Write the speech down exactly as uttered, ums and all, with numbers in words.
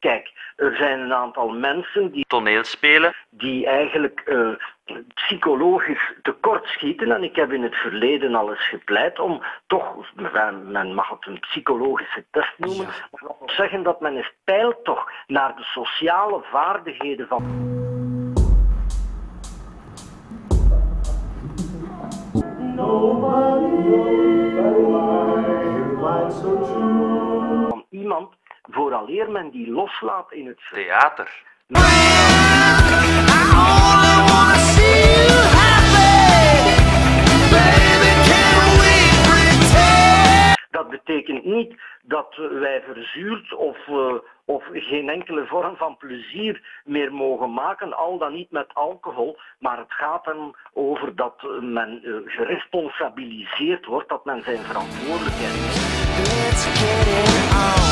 Kijk, er zijn een aantal mensen die toneel spelen, die eigenlijk uh, psychologisch tekortschieten. En ik heb in het verleden al eens gepleit om toch, men mag het een psychologische test noemen, ja. Maar dat wil zeggen dat men eens peilt toch naar de sociale vaardigheden van... van iemand, vooraleer men die loslaat in het theater. Dat betekent niet dat wij verzuurd of, uh, of geen enkele vorm van plezier meer mogen maken, al dan niet met alcohol, maar het gaat dan over dat men uh, geresponsabiliseerd wordt, dat men zijn verantwoordelijkheid neemt.